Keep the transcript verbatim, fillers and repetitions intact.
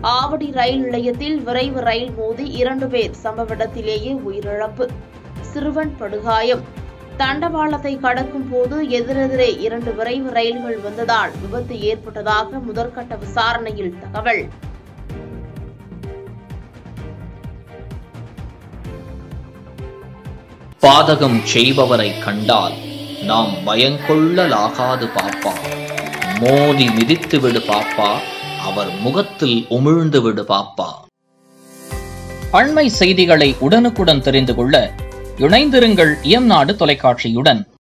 ஆவடி ரயில் நிலையத்தில் விரைவு ரயில் மோதி இரண்டு பேர் சம்பவ இடத்திலேயே உயிரிழப்பு. சிறுவன் படுகாயம். தண்டவாளத்தை கடக்கும் போது எதிரெதிரே இரண்டு விரைவு ரயில்கள் வந்ததால் விபத்து ஏற்பட்டதாக முதற்கட்ட விசாரணையில் தகவல். பாதகம் செய்பவரை கண்டால் நாம் பயங்கொள்ளலாகாது பாப்பா. மோதி மிதித்து விடு பாப்பா, அவர் முகத்தில் உமிழ்ந்து விடு பாப்பா. அண்மை செய்திகளை உடனுக்குடன் தெரிந்து கொள்ள இணைந்திருங்கள் எம் நாடு தொலைக்காட்சியுடன்.